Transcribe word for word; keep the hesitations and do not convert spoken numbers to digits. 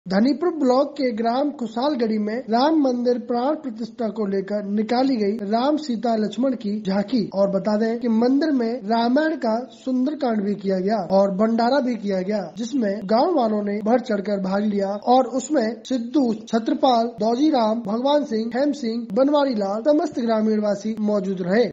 Dhanipur block के ग्राम खुशालगढ़ी में राम मंदिर प्राण प्रतिष्ठा को लेकर निकाली गई राम सीता लक्ष्मण की झांकी। और बता दें कि मंदिर में रामायण का सुंदर कांड भी किया गया और भंडारा भी किया गया, जिसमें गांव वालों ने बढ़ चढ़कर भाग लिया और उसमें सिद्धू, छत्रपाल, दौजी राम, भगवान सिंह, हेम सिंह, बनवारी लाल, समस्त ग्रामीण वासी मौजूद रहे।